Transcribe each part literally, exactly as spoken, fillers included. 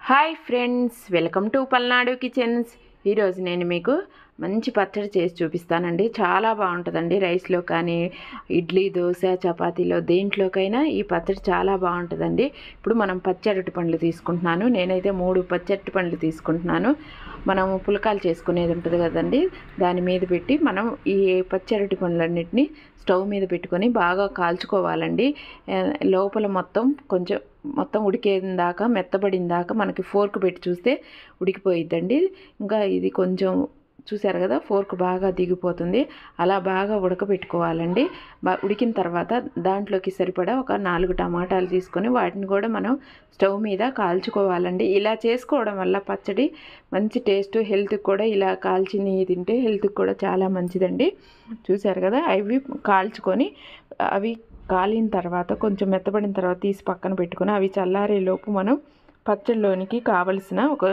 Hi friends, welcome to Palnadu kitchens. ఈరోజు నేను మీకు మంచి పచ్చడి చేసి చూపిస్తానండి. చాలా బాగుంటుందండి. రైస్లో కానీ, ఇడ్లీ, దోశ, చపాతీలో దేంట్లోకైనా ఈ పచ్చడి చాలా బాగుంటుందండి. ఇప్పుడు మనం పచ్చరటి పండ్లు తీసుకుంటున్నాను. నేనైతే మూడు పచ్చరటి పండ్లు తీసుకుంటున్నాను. మనం పులకాలు చేసుకునేది ఉంటుంది కదండి, దాని మీద పెట్టి మనం ఈ పచ్చరటి పండ్లన్నిటిని స్టవ్ మీద పెట్టుకొని బాగా కాల్చుకోవాలండి. లోపల మొత్తం కొంచెం మొత్తం ఉడికేది దాకా, మెత్తబడిన దాకా మనకి ఫోర్క్ పెట్టి చూస్తే ఉడికిపోయిద్దండి. ఇంకా ఇది కొంచెం చూసారు కదా, ఫోర్క్ బాగా దిగిపోతుంది. అలా బాగా ఉడకబెట్టుకోవాలండి. బా ఉడికిన తర్వాత దాంట్లోకి సరిపడా ఒక నాలుగు టమాటాలు తీసుకొని వాటిని కూడా మనం స్టవ్ మీద కాల్చుకోవాలండి. ఇలా చేసుకోవడం వల్ల పచ్చడి మంచి టేస్ట్, హెల్త్కి కూడా ఇలా కాల్చిని తింటే హెల్త్కి కూడా చాలా మంచిదండి. చూసారు కదా, అవి కాల్చుకొని అవి కాలిన తర్వాత కొంచెం మెత్తబడిన తర్వాత తీసి పక్కన పెట్టుకొని అవి చల్లారేలోపు మనం పచ్చడిలోనికి కావలసిన ఒక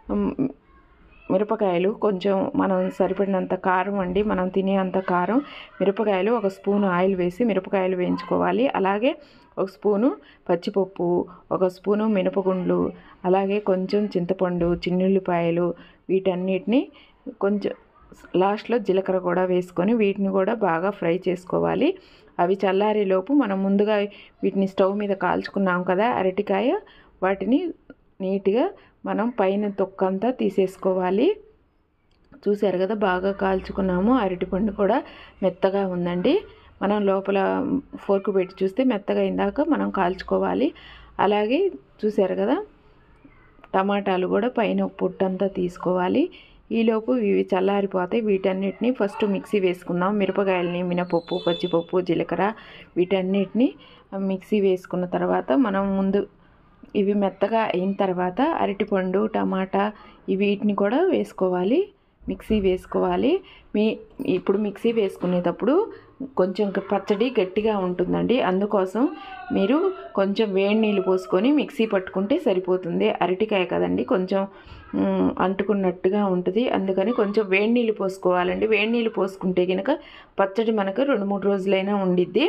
మిరపకాయలు, కొంచెం మనం సరిపడినంత కారం అండి, మనం తినే అంత కారం, మిరపకాయలు, ఒక స్పూను ఆయిల్ వేసి మిరపకాయలు వేయించుకోవాలి. అలాగే ఒక స్పూను పచ్చిపప్పు, ఒక స్పూను మినపగుండ్లు, అలాగే కొంచెం చింతపండు, చిన్నుల్లిపాయలు, వీటన్నిటిని కొంచెం లాస్ట్లో జీలకర్ర కూడా వేసుకొని వీటిని కూడా బాగా ఫ్రై చేసుకోవాలి. అవి చల్లారేలోపు మనం ముందుగా వీటిని స్టవ్ మీద కాల్చుకున్నాం కదా అరటికాయ, వాటిని నీట్గా మనం పైన తొక్కంతా తీసేసుకోవాలి. చూసారు కదా, బాగా కాల్చుకున్నాము. అరటిపండు కూడా మెత్తగా ఉందండి. మనం లోపల ఫోర్క్ పెట్టి చూస్తే మెత్తగా అయిందాక మనం కాల్చుకోవాలి. అలాగే చూసారు కదా, టమాటాలు కూడా పైన పొట్టంతా తీసుకోవాలి. ఈలోపు ఇవి చల్లారిపోతాయి. వీటన్నిటిని ఫస్ట్ మిక్సీ వేసుకుందాం. మిరపకాయలని, మినపప్పు, పచ్చిపప్పు, జీలకర్ర వీటన్నిటిని మిక్సీ వేసుకున్న తర్వాత మనం ముందు ఇవి మెత్తగా అయిన తర్వాత అరటిపండు, టమాటా వీటిని కూడా వేసుకోవాలి, మిక్సీ వేసుకోవాలి. మీ ఇప్పుడు మిక్సీ వేసుకునేటప్పుడు కొంచెం పచ్చడి గట్టిగా ఉంటుందండి. అందుకోసం మీరు కొంచెం వేడి నీళ్ళు పోసుకొని మిక్సీ పట్టుకుంటే సరిపోతుంది. అరటికాయ కదండి, కొంచెం అంటుకున్నట్టుగా ఉంటుంది. అందుకని కొంచెం వేడి నీళ్ళు పోసుకోవాలండి. వేడి నీళ్ళు పోసుకుంటే కనుక పచ్చడి మనకు రెండు మూడు రోజులైనా ఉండిద్ది.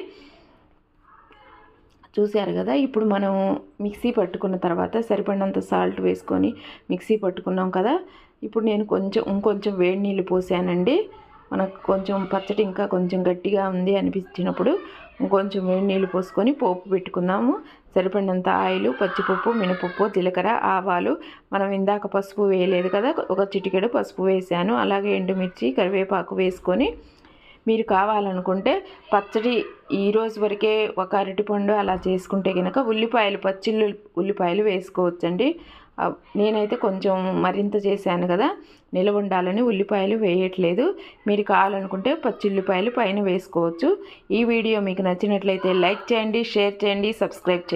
చూసారు కదా, ఇప్పుడు మనం మిక్సీ పట్టుకున్న తర్వాత సరిపడినంత సాల్ట్ వేసుకొని మిక్సీ పట్టుకున్నాం కదా. ఇప్పుడు నేను కొంచెం ఇంకొంచెం వేడి నీళ్ళు పోసానండి. మనకు కొంచెం పచ్చడి ఇంకా కొంచెం గట్టిగా ఉంది అనిపించినప్పుడు ఇంకొంచెం వేడి నీళ్ళు పోసుకొని పోపు పెట్టుకుందాము. సరిపడినంత ఆయిల్, పచ్చిపప్పు, మినపప్పు, జీలకర్ర, ఆవాలు, మనం ఇందాక పసుపు వేయలేదు కదా, ఒక చిటికెడు పసుపు వేసాను. అలాగే ఎండుమిర్చి, కరివేపాకు వేసుకొని మీరు కావాలనుకుంటే పచ్చడి ఈరోజు వరకే ఒక అరటిపండు అలా చేసుకుంటే కనుక ఉల్లిపాయలు, పచ్చిల్లు ఉల్లిపాయలు వేసుకోవచ్చండి. నేనైతే కొంచెం మరింత చేశాను కదా, నిలవ ఉండాలని ఉల్లిపాయలు వేయట్లేదు. మీరు కావాలనుకుంటే పచ్చిల్లిపాయలు పైన వేసుకోవచ్చు. ఈ వీడియో మీకు నచ్చినట్లయితే లైక్ చేయండి, షేర్ చేయండి, సబ్స్క్రైబ్ చేయండి.